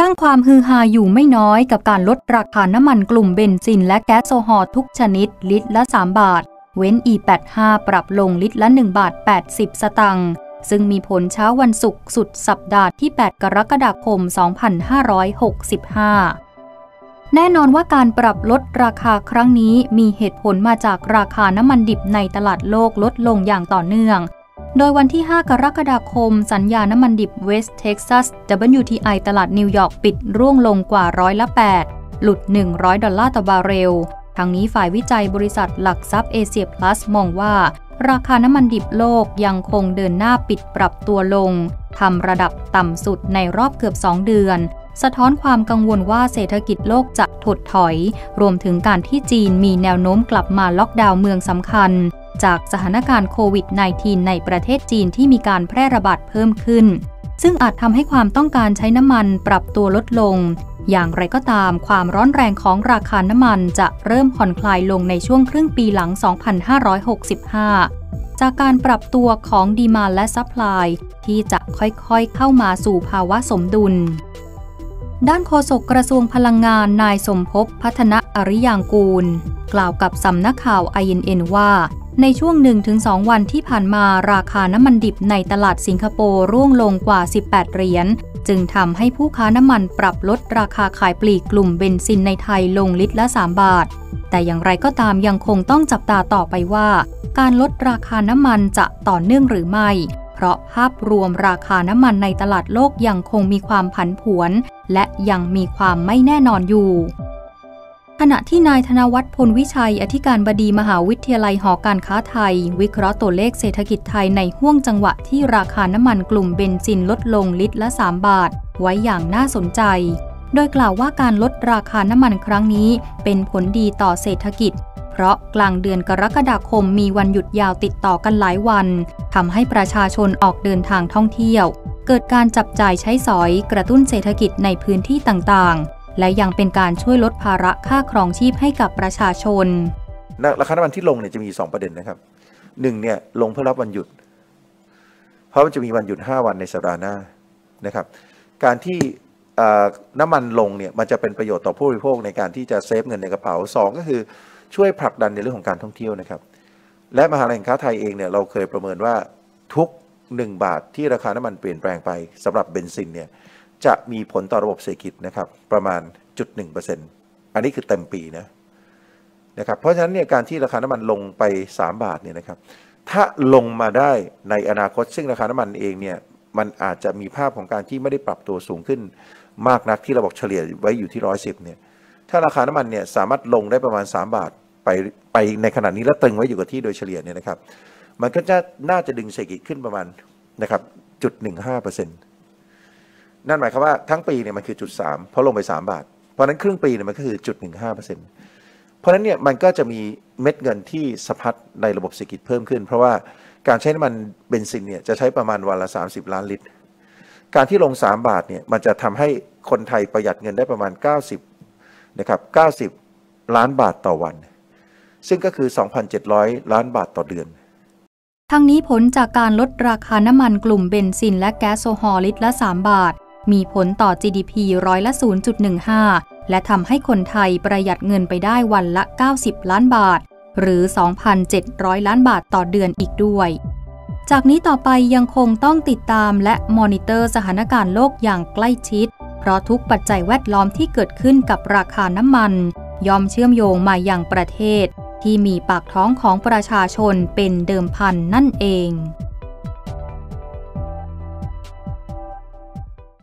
างความฮือฮาอยู่ไม่น้อยกับการลดราคาน้ำมันกลุ่มเบนซินและแก๊สโซฮอลทุกชนิดลิตรละ3 บาทเว้น E85 ปรับลงลิตรละ1 บาท 80 สตางค์ซึ่งมีผลเช้าวันศุกร์สุดสัปดาห์ที่ 8 กรกฎาคม 2565 แน่นอนว่าการปรับลดราคาครั้งนี้มีเหตุผลมาจากราคาน้ำมันดิบในตลาดโลกลดลงอย่างต่อเนื่องโดยวันที่ 5 กรกฎาคมสัญญาน้ำมันดิบเวสต์เท็กซัส WTI ตลาดนิวยอร์กปิดร่วงลงกว่า8%หลุด$100ต่อบาร์เรลทั้งนี้ฝ่ายวิจัยบริษัทหลักทรัพย์เอเชียพลัสมองว่าราคาน้ำมันดิบโลกยังคงเดินหน้าปิดปรับตัวลงทำระดับต่ำสุดในรอบเกือบ2 เดือนสะท้อนความกังวลว่าเศรษฐกิจโลกจะถดถอยรวมถึงการที่จีนมีแนวโน้มกลับมาล็อกดาวน์เมืองสำคัญจากสถานการณ์โควิด -19 ในประเทศจีนที่มีการแพร่ระบาดเพิ่มขึ้นซึ่งอาจทำให้ความต้องการใช้น้ำมันปรับตัวลดลงอย่างไรก็ตามความร้อนแรงของราคาน้ำมันจะเริ่มผ่อนคลายลงในช่วงครึ่งปีหลัง 2565 จากการปรับตัวของดีมานด์และซัพพลายที่จะค่อยๆเข้ามาสู่ภาวะสมดุลด้านโฆษกกระทรวงพลังงานนายสมภพพัฒนอริยางกูลกล่าวกับสำนักข่าว INN ว่าในช่วง 1-2 วันที่ผ่านมาราคาน้ำมันดิบในตลาดสิงคโปร์ร่วงลงกว่า18 เหรียญจึงทำให้ผู้ค้าน้ำมันปรับลดราคาขายปลีกกลุ่มเบนซินในไทยลงลิตรละ3 บาทแต่อย่างไรก็ตามยังคงต้องจับตาต่อไปว่าการลดราคาน้ำมันจะต่อเนื่องหรือไม่เพราะภาพรวมราคาน้ำมันในตลาดโลกยังคงมีความผันผวนและยังมีความไม่แน่นอนอยู่ขณะที่นายธนวัฒน์ พลวิชัยอธิการบดีมหาวิทยาลัยหอการค้าไทยวิเคราะห์ตัวเลขเศรษฐกิจไทยในห้วงจังหวะที่ราคาน้ำมันกลุ่มเบนซินลดลงลิตรละ3 บาทไว้อย่างน่าสนใจโดยกล่าวว่าการลดราคาน้ำมันครั้งนี้เป็นผลดีต่อเศรษฐกิจเพราะกลางเดือนกรกฎาคมมีวันหยุดยาวติดต่อกันหลายวันทำให้ประชาชนออกเดินทางท่องเที่ยวเกิดการจับจ่ายใช้สอยกระตุ้นเศรษฐกิจในพื้นที่ต่างๆและยังเป็นการช่วยลดภาระค่าครองชีพให้กับประชาชนราคาน้ำมันที่ลงเนี่ยจะมี2 ประเด็นนะครับ1เนี่ยลงเพื่อรับวันหยุดเพราะมันจะมีวันหยุด5 วันในสัปดาห์หน้านะครับการที่น้ำมันลงเนี่ยมันจะเป็นประโยชน์ต่อผู้บริโภคในการที่จะเซฟเงินในกระเป๋า2ก็คือช่วยผลักดันในเรื่องของการท่องเที่ยวนะครับและมหาวิทยาลัยการค้าไทยเองเนี่ยเราเคยประเมินว่าทุก1 บาทที่ราคาน้ำมันเปลี่ยนแปลงไปสำหรับเบนซินเนี่ยจะมีผลต่อระบบเศรษฐกิจนะครับประมาณ 0.1% อันนี้คือเต็มปีนะครับเพราะฉะนั้นเนี่ยการที่ราคาน้ำมันลงไป3 บาทเนี่ยนะครับถ้าลงมาได้ในอนาคตซึ่งราคาน้ำมันเองเนี่ยมันอาจจะมีภาพของการที่ไม่ได้ปรับตัวสูงขึ้นมากนักที่เราบอกเฉลี่ยไว้อยู่ที่110เนี่ยถ้าราคาน้ำมันเนี่ยสามารถลงได้ประมาณ3 บาทไปในขณะนี้แล้วตึงไว้อยู่กับที่โดยเฉลี่ยเนี่ยนะครับมันก็จะน่าจะดึงเศรษฐกิจขึ้นประมาณนะครับ 0.15%นั่นหมายความว่าทั้งปีเนี่ยมันคือ 0.3 เพราะลงไป3 บาทเพราะนั้นครึ่งปีเนี่ยมันก็คือ 0.15%เพราะนั้นเนี่ยมันก็จะมีเม็ดเงินที่สะพัดในระบบเศรษฐกิจเพิ่มขึ้นเพราะว่าการใช้น้ำมันเบนซินเนี่ยจะใช้ประมาณวันละ30 ล้านลิตรการที่ลง3 บาทเนี่ยมันจะทำให้คนไทยประหยัดเงินได้ประมาณ90 ล้านบาทต่อวันซึ่งก็คือ 2,700 ล้านบาทต่อเดือนทั้งนี้ผลจากการลดราคาน้ำมันกลุ่มเบนซินและแก๊สโซฮอลลิตรละ3 บาทมีผลต่อ GDP 0.15%และทำให้คนไทยประหยัดเงินไปได้วันละ90 ล้านบาทหรือ 2,700 ล้านบาทต่อเดือนอีกด้วยจากนี้ต่อไปยังคงต้องติดตามและมอนิเตอร์สถานการณ์โลกอย่างใกล้ชิดเพราะทุกปัจจัยแวดล้อมที่เกิดขึ้นกับราคาน้ำมันย่อมเชื่อมโยงมายังประเทศที่มีปากท้องของประชาชนเป็นเดิมพันนั่นเอง